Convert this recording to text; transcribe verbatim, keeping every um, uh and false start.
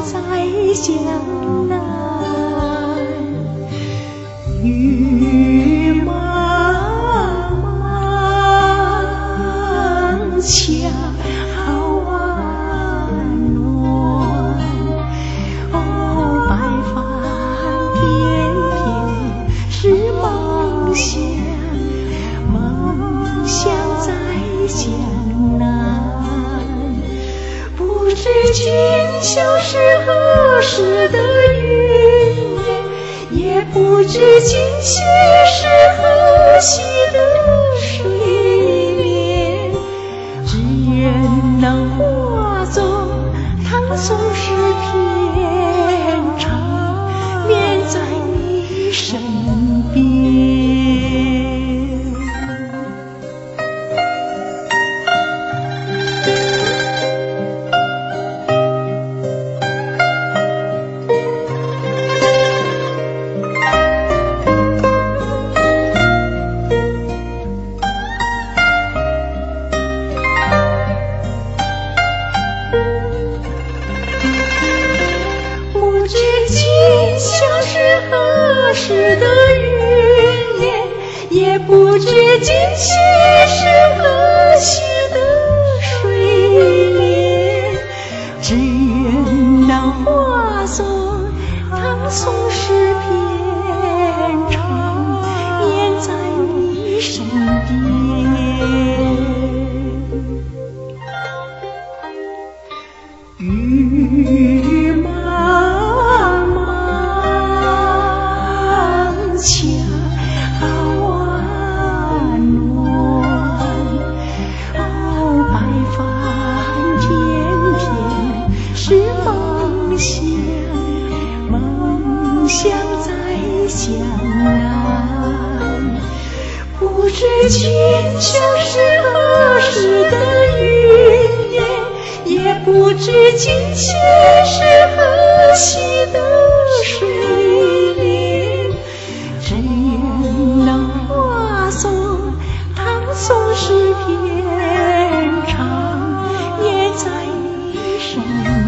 在江南。雨茫茫，恰好温暖。哦，白帆翩翩是梦想，梦想在江南。不知今宵是何时的云烟，也不知今夕是何夕的水面。只愿能化作唐宋诗篇，长眠在你身边。不知今宵是何时的云烟，也不知今夕是何夕的水面。只愿能化作唐宋诗篇，长眠在你身边。雨茫茫，恰好温暖。哦，白帆翩翩是梦想，梦想在江南。不知今宵是何时的云烟，也不知今夕是何夕的水面。只愿能化作唐宋诗篇，长眠在你身边。